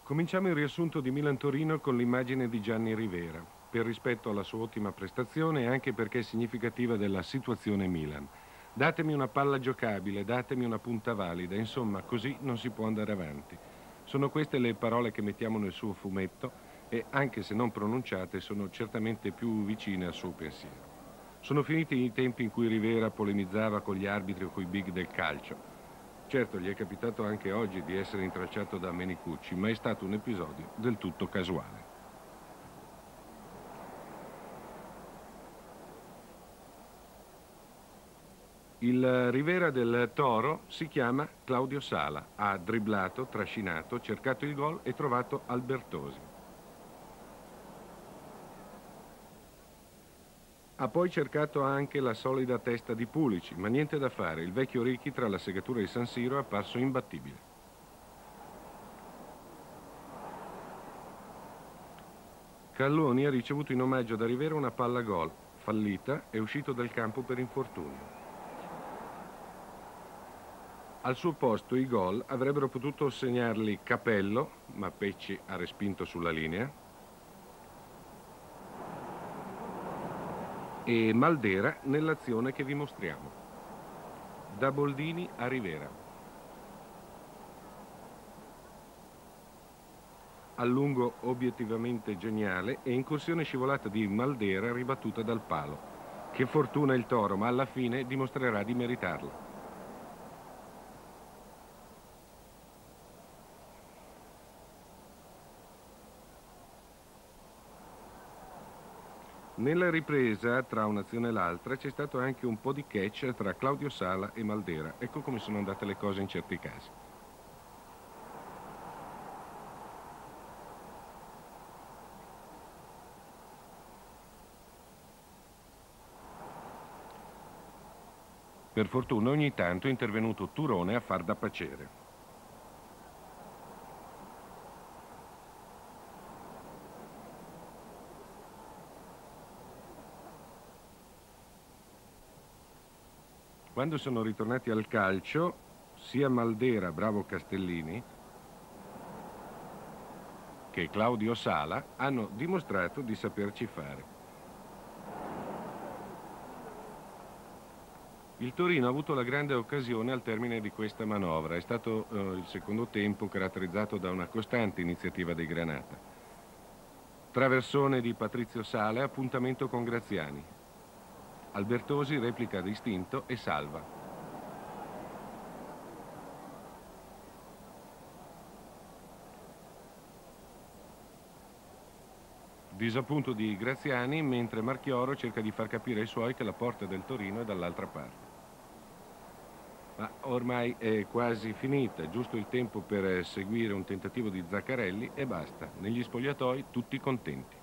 Cominciamo il riassunto di Milan-Torino con l'immagine di Gianni Rivera, per rispetto alla sua ottima prestazione e anche perché è significativa della situazione Milan. Datemi una palla giocabile, datemi una punta valida, insomma, così non si può andare avanti. Sono queste le parole che mettiamo nel suo fumetto e, anche se non pronunciate, sono certamente più vicine al suo pensiero. Sono finiti i tempi in cui Rivera polemizzava con gli arbitri o coi big del calcio. Certo, gli è capitato anche oggi di essere intralciato da Menicucci, ma è stato un episodio del tutto casuale. Il Rivera del Toro si chiama Claudio Sala, ha dribblato, trascinato, cercato il gol e trovato Albertosi. Ha poi cercato anche la solida testa di Pulici, ma niente da fare, il vecchio Ricchi tra la segatura di San Siro è apparso imbattibile. Calloni ha ricevuto in omaggio da Rivera una palla gol, fallita, è uscito dal campo per infortunio. Al suo posto i gol avrebbero potuto segnarli Capello, ma Pecci ha respinto sulla linea, e Maldera nell'azione che vi mostriamo. Da Boldini a Rivera. Allungo obiettivamente geniale e incursione scivolata di Maldera ribattuta dal palo. Che fortuna il Toro, ma alla fine dimostrerà di meritarla. Nella ripresa, tra un'azione e l'altra, c'è stato anche un po' di catch tra Claudio Sala e Maldera. Ecco come sono andate le cose in certi casi. Per fortuna ogni tanto è intervenuto Turone a far da pacere. Quando sono ritornati al calcio, sia Maldera, bravo Castellini, che Claudio Sala hanno dimostrato di saperci fare. Il Torino ha avuto la grande occasione al termine di questa manovra. È stato il secondo tempo caratterizzato da una costante iniziativa dei Granata. Traversone di Patrizio Sala, appuntamento con Graziani. Albertosi replica distinto e salva. Disappunto di Graziani, mentre Marchioro cerca di far capire ai suoi che la porta del Torino è dall'altra parte. Ma ormai è quasi finita, è giusto il tempo per seguire un tentativo di Zaccarelli e basta. Negli spogliatoi tutti contenti.